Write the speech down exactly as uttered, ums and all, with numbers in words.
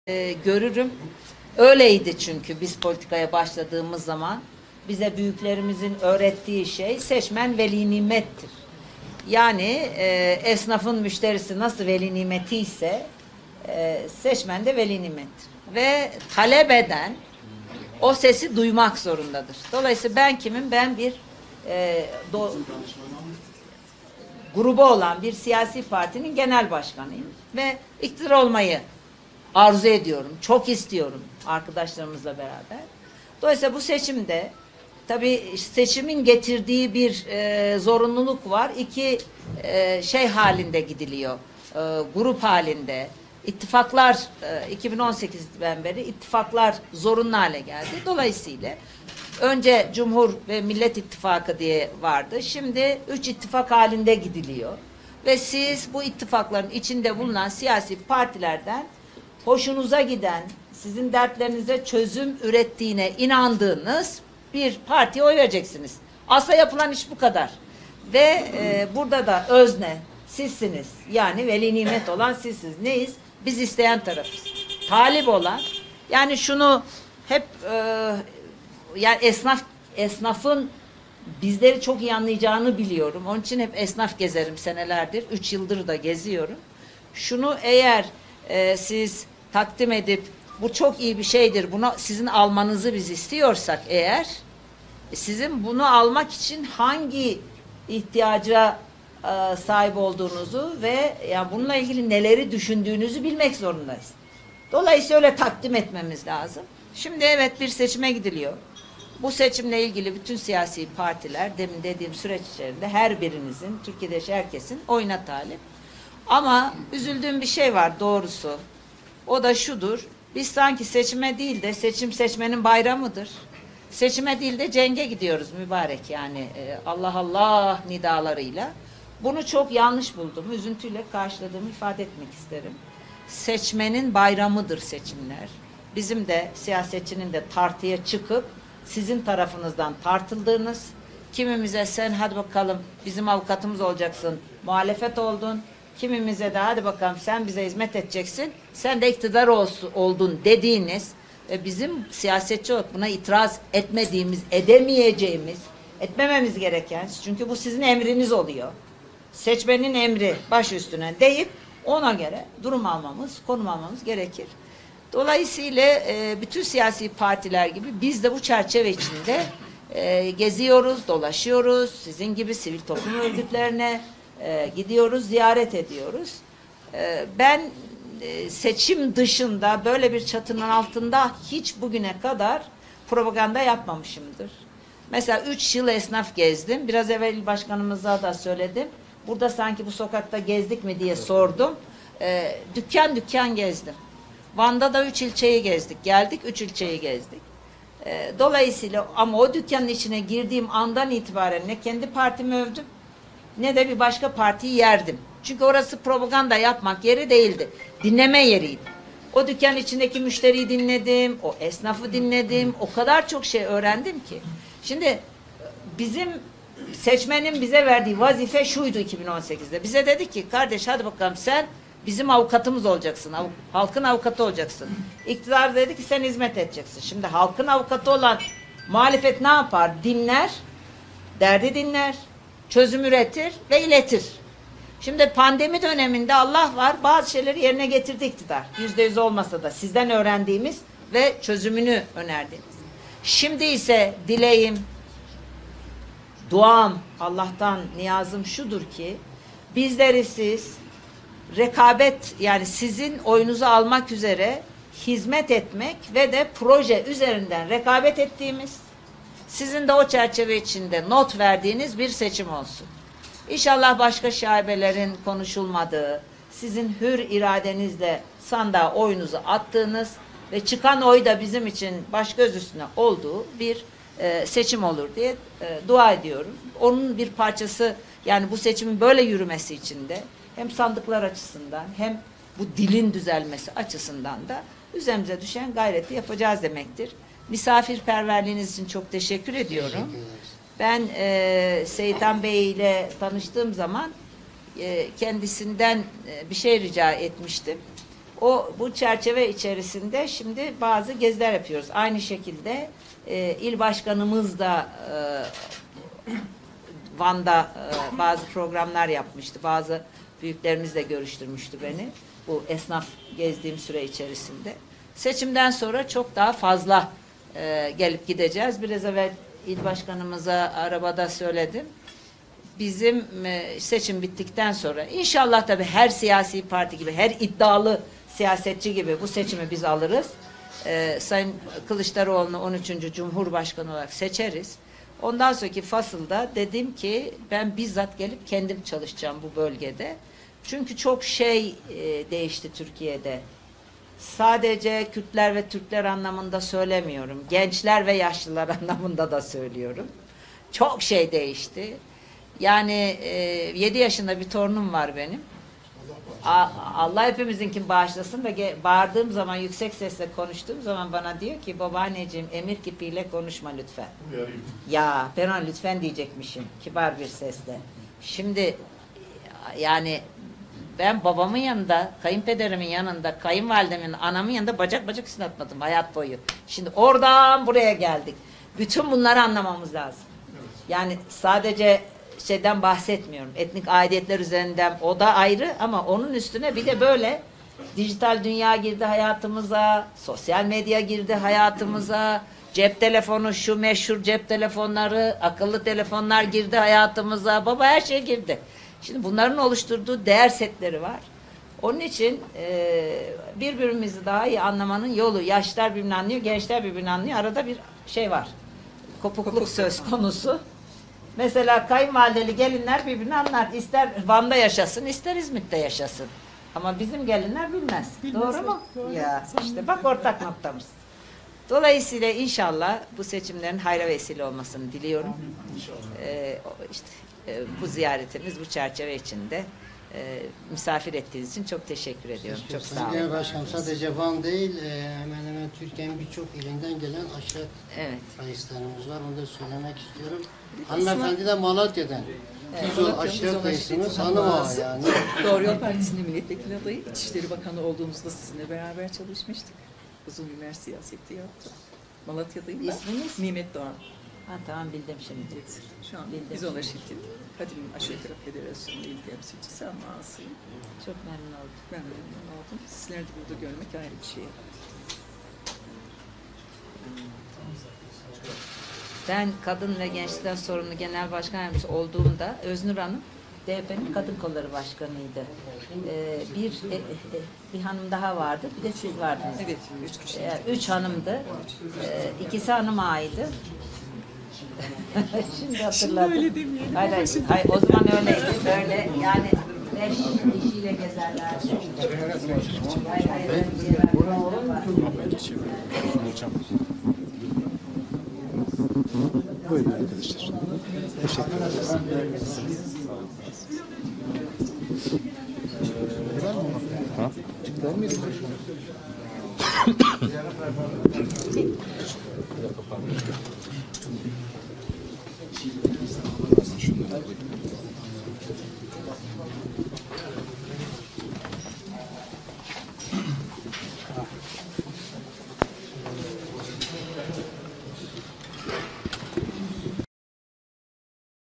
e, görürüm. Öyleydi çünkü biz politikaya başladığımız zaman bize büyüklerimizin öğrettiği şey seçmen veli nimettir. Yani e, esnafın müşterisi nasıl veli nimeti ise e, seçmen de veli nimettir. Ve talep eden o sesi duymak zorundadır. Dolayısıyla ben kimim? Ben bir e, do, grubu olan bir siyasi partinin genel başkanıyım. Ve iktidar olmayı arzu ediyorum. Çok istiyorum arkadaşlarımızla beraber. Dolayısıyla bu seçimde tabii seçimin getirdiği bir e, zorunluluk var. İki e, şey halinde gidiliyor. E, grup halinde. İttifaklar e, iki bin on sekizden beri ittifaklar zorunlu hale geldi. Dolayısıyla önce Cumhur ve Millet İttifakı diye vardı. Şimdi üç ittifak halinde gidiliyor. Ve siz bu ittifakların içinde bulunan siyasi partilerden hoşunuza giden, sizin dertlerinize çözüm ürettiğine inandığınız bir partiye oy vereceksiniz. Aslında yapılan iş bu kadar. Ve e, burada da özne sizsiniz. Yani veli nimet olan sizsiniz. Neyiz? Biz isteyen tarafız. Talip olan, yani şunu hep e, yani esnaf esnafın bizleri çok iyi anlayacağını biliyorum. Onun için hep esnaf gezerim senelerdir. Üç yıldır da geziyorum. Şunu eğer e, siz takdim edip bu çok iyi bir şeydir, bunu sizin almanızı biz istiyorsak eğer, sizin bunu almak için hangi ihtiyaca e, sahip olduğunuzu ve yani bununla ilgili neleri düşündüğünüzü bilmek zorundayız. Dolayısıyla öyle takdim etmemiz lazım. Şimdi evet, bir seçime gidiliyor. Bu seçimle ilgili bütün siyasi partiler, demin dediğim süreç içerisinde her birinizin, Türkiye'de herkesin oyuna talip. Ama üzüldüğüm bir şey var doğrusu. O da şudur. Biz sanki seçime değil de seçim seçmenin bayramıdır. Seçime değil de cenge gidiyoruz mübarek, yani e, Allah Allah nidalarıyla. Bunu çok yanlış buldum. Üzüntüyle karşıladığımı ifade etmek isterim. Seçmenin bayramıdır seçimler. Bizim de siyasetçinin de tartıya çıkıp sizin tarafınızdan tartıldığınız, kimimize sen hadi bakalım bizim avukatımız olacaksın, muhalefet oldun. Kimimize de hadi bakalım sen bize hizmet edeceksin, sen de iktidar olsun, oldun dediğiniz ve bizim siyasetçi olarak buna itiraz etmediğimiz, edemeyeceğimiz, etmememiz gereken, çünkü bu sizin emriniz oluyor. Seçmenin emri baş üstüne deyip ona göre durum almamız, konum almamız gerekir. Dolayısıyla e, bütün siyasi partiler gibi biz de bu çerçeve içinde e, geziyoruz, dolaşıyoruz. Sizin gibi sivil toplum örgütlerine e, gidiyoruz, ziyaret ediyoruz. E, ben e, seçim dışında böyle bir çatının altında hiç bugüne kadar propaganda yapmamışımdır. Mesela üç yıl esnaf gezdim. Biraz evvel başkanımıza da söyledim. Burada sanki bu sokakta gezdik mi diye sordum. E, dükkan dükkan gezdim. Van'da da üç ilçeyi gezdik. Geldik, üç ilçeyi gezdik. E, dolayısıyla ama o dükkanın içine girdiğim andan itibaren ne kendi partimi övdüm, ne de bir başka partiyi yerdim. Çünkü orası propaganda yapmak yeri değildi. Dinleme yeriydi. O dükkanın içindeki müşteriyi dinledim, o esnafı dinledim. O kadar çok şey öğrendim ki. Şimdi bizim seçmenin bize verdiği vazife şuydu iki bin on sekizde. Bize dedi ki kardeş hadi bakalım sen bizim avukatımız olacaksın. Av, halkın avukatı olacaksın. İktidar dedi ki sen hizmet edeceksin. Şimdi halkın avukatı olan muhalefet ne yapar? Dinler, derdi dinler, çözüm üretir ve iletir. Şimdi pandemi döneminde Allah var, bazı şeyleri yerine getirdi iktidar. Yüzde yüz olmasa da sizden öğrendiğimiz ve çözümünü önerdiğimiz. Şimdi ise dileğim, duam, Allah'tan niyazım şudur ki bizleri siz rekabet, yani sizin oyunuzu almak üzere hizmet etmek ve de proje üzerinden rekabet ettiğimiz, sizin de o çerçeve içinde not verdiğiniz bir seçim olsun. İnşallah başka şaibelerin konuşulmadığı, sizin hür iradenizle sandığa oyunuzu attığınız ve çıkan oy da bizim için baş göz üstüne olduğu bir e, seçim olur diye e, dua ediyorum. Onun bir parçası, yani bu seçimin böyle yürümesi için de hem sandıklar açısından hem bu dilin düzelmesi açısından da üzerimize düşen gayreti yapacağız demektir. Misafirperverliğiniz için çok teşekkür ediyorum. Teşekkür ben e, Seyitan Bey ile tanıştığım zaman e, kendisinden e, bir şey rica etmiştim. O bu çerçeve içerisinde şimdi bazı geziler yapıyoruz. Aynı şekilde e, il başkanımız da e, Van'da e, bazı programlar yapmıştı. Bazı büyüklerimizle görüştürmüştü beni. Bu esnaf gezdiğim süre içerisinde. Seçimden sonra çok daha fazla e, gelip gideceğiz. Biraz evvel il başkanımıza arabada söyledim. Bizim e, seçim bittikten sonra inşallah tabii her siyasi parti gibi, her iddialı siyasetçi gibi bu seçimi biz alırız. E, Sayın Kılıçdaroğlu'nu on üçüncü Cumhurbaşkanı olarak seçeriz. Ondan sonraki fasılda dedim ki ben bizzat gelip kendim çalışacağım bu bölgede. Çünkü çok şey e, değişti Türkiye'de. Sadece Kürtler ve Türkler anlamında söylemiyorum. Gençler ve yaşlılar anlamında da söylüyorum. Çok şey değişti. Yani e, yedi yaşında bir torunum var benim. A, Allah hepimizinkini bağışlasın ve bağırdığım zaman, yüksek sesle konuştuğum zaman bana diyor ki babaanneciğim emir kipiyle konuşma lütfen. Ya ben ona lütfen diyecekmişim kibar bir sesle. Şimdi yani ben babamın yanında, kayınpederimin yanında, kayınvalidemin, anamın yanında bacak bacak üstüne atmadım hayat boyu. Şimdi oradan buraya geldik. Bütün bunları anlamamız lazım. Yani sadece şeyden bahsetmiyorum. Etnik aidiyetler üzerinden o da ayrı ama onun üstüne bir de böyle dijital dünya girdi hayatımıza, sosyal medya girdi hayatımıza, cep telefonu, şu meşhur cep telefonları, akıllı telefonlar girdi hayatımıza. Baba her şey girdi. Şimdi bunların oluşturduğu değer setleri var. Onun için e, birbirimizi daha iyi anlamanın yolu. Yaşlar birbirini anlıyor, gençler birbirini anlıyor. Arada bir şey var. Kopukluk söz konusu. Mesela kayınvalideli gelinler birbirini anlar. İster Van'da yaşasın, ister İzmit'te yaşasın. Ama bizim gelinler bilmez. Bilmez Doğru mu? Doğru. Ya işte bak ortak noktamız. Dolayısıyla inşallah bu seçimlerin hayra vesile olmasını diliyorum. Ee, işte e, bu ziyaretimiz bu çerçeve içinde e, misafir ettiğiniz için çok teşekkür ediyorum. Çok sağ olun. Sayın Başkanım, sadece Van değil, e, hemen hemen Türkiye'nin birçok ilinden gelen aşiret evet. kayıslarımız var. Onu da söylemek istiyorum. Hanımefendi de Malatya'dan. Biz o aşiret kayısımız hanım ağa yani. Doğru Yol Partisi'nin milletvekili adayı, İçişleri Bakanı olduğumuzda sizinle beraber çalışmıştık. Uzun yıllar siyaseti yaptım. Malatya'dayım ben. İsminiz? Nimet Doğan. Ha, tamam bildim şimdi. Evet, şu an Bildim. biz ona şirketin Kadim Aşiretler Federasyonu il temsilcisi ama ağasıyım. Çok memnun oldum. Ben de memnun oldum. Sizleri de burada görmek ayrı bir şey. Ben kadın ve gençlikten sorumlu genel başkan yardımcısı olduğumda Öznur Hanım D H P'nin kadın kolları başkanıydı. Ee, bir e, e, bir hanım daha vardı, bir de siz vardınız. Evet, üç kişi. Ee, üç hanımdı. Ee, ikisi hanım ağaydı. Şimdi hatırladım. Şimdi öyle demeyelim. Hayır, hayır, hayır, o zaman öyleydi. Böyle yani beş kişiyle gezerlerdi. Hayır, hayır, öyle bir şey var. Buyurun arkadaşlar. Teşekkür ederiz. Ha? Çıktılar mıydı? Şunları